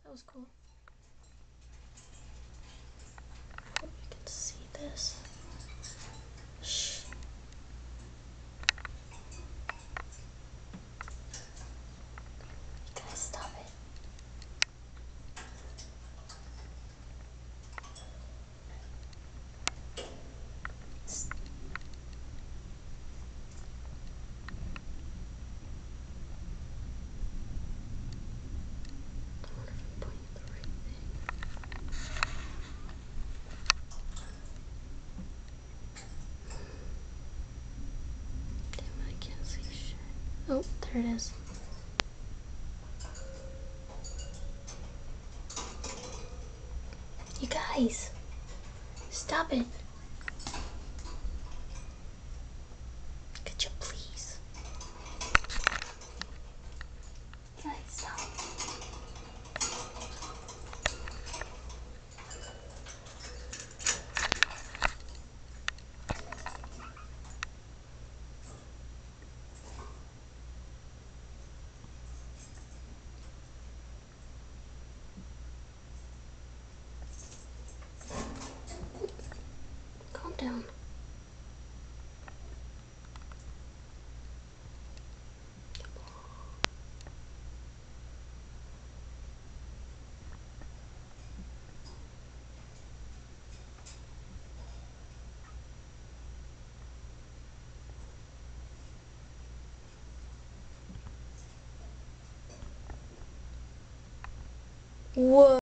That was cool. Hope you can see this. Shh. You guys, stop it. I wonder if I'm pointing at the right thing. Damn, I can't see shit. Oh, there it is. You guys, stop it. Could you please? Guys, stop. Calm down. Whoa.